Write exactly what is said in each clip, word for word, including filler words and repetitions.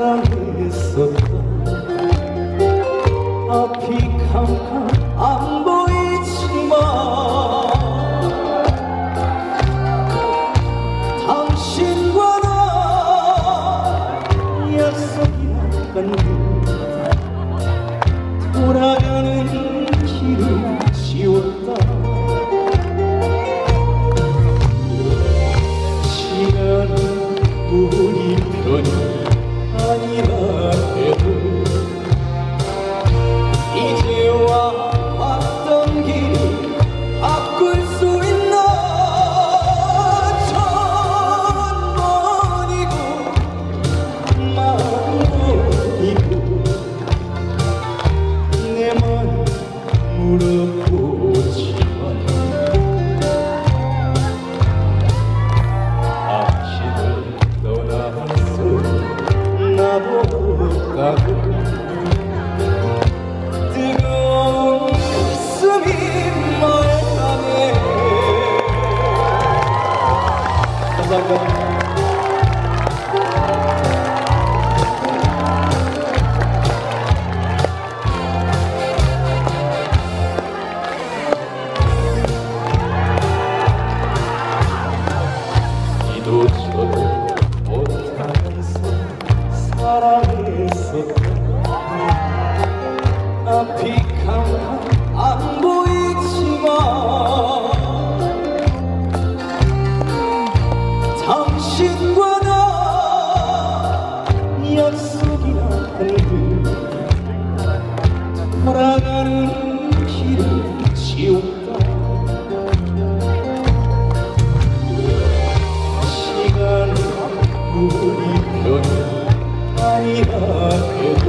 사랑했었다. 앞이 캄캄 안 보이지만 당신과 나 약속이란 돌아가는 길을 지웠다. 시간은 우리 편이 아니라 해도 이제와 왔던 길 바꿀 수 있나. 천번이고 만번이고 내 맘 물어보지만 당신을 떠나서 나도 가고 뜨거운 가슴이 말하네. 감사합니다. 이도 저도 못하면서 사랑했었다. 앞이 캄캄 안 보이지만 당신과 나 약속이란 길 돌아가는 길을 지웠다. 시간은 우리 편이 아니라 해도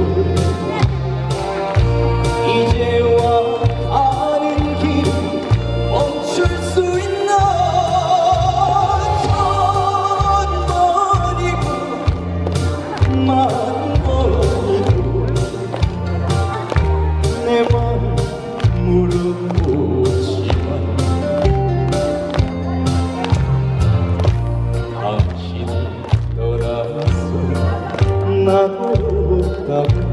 이제와 가는 길을 멈출 수 있나. 천번이고 만번이고 내 맘 물어보지만 당신이 떠나서 나도 가고